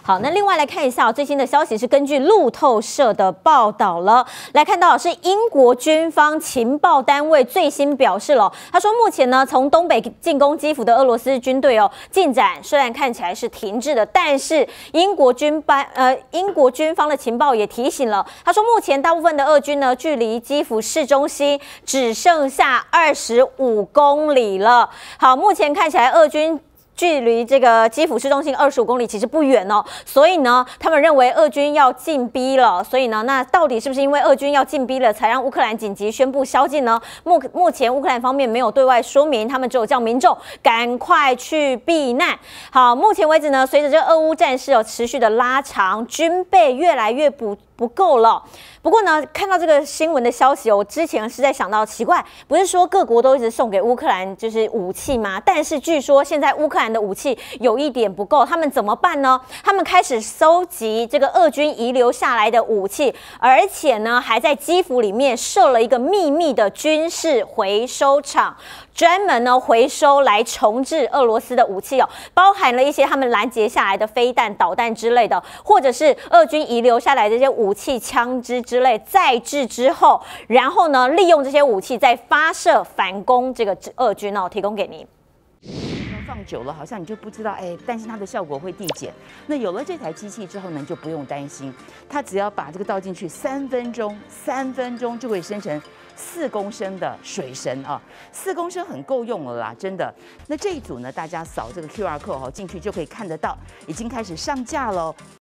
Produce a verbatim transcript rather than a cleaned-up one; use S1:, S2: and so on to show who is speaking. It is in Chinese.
S1: 好，那另外来看一下、哦、最新的消息是根据路透社的报道了，来看到是英国军方情报单位最新表示了，他说目前呢从东北进攻基辅的俄罗斯军队哦进展虽然看起来是停滞的，但是英国军班呃英国军方的情报也提醒了，他说目前大部分的俄军呢距离基辅市中心只剩下二十五公里了。好，目前看起来俄军距离这个基辅市中心二十五公里其实不远哦，所以呢，他们认为俄军要进逼了。所以呢，那到底是不是因为俄军要进逼了，才让乌克兰紧急宣布宵禁呢？目目前乌克兰方面没有对外说明，他们只有叫民众赶快去避难。好，目前为止呢，随着这俄乌战事哦持续的拉长，军备越来越不不够了。不过呢，看到这个新闻的消息，我之前是在想到奇怪，不是说各国都一直送给乌克兰就是武器吗？但是据说现在乌克兰的武器有一点不够，他们怎么办呢？他们开始收集这个俄军遗留下来的武器，而且呢，还在基辅里面设了一个秘密的军事回收厂，专门呢回收来重置俄罗斯的武器哦，包含了一些他们拦截下来的飞弹、导弹之类的，或者是俄军遗留下来的这些武器、枪支之类，再制之后，然后呢，利用这些武器再发射反攻这个俄军哦，提供给您。
S2: 放久了，好像你就不知道，哎，担心它的效果会递减。那有了这台机器之后呢，你就不用担心，它只要把这个倒进去，三分钟，三分钟就会生成四公升的水神啊，四公升很够用了啦，真的。那这一组呢，大家扫这个 Q R code 哈进去就可以看得到，已经开始上架了。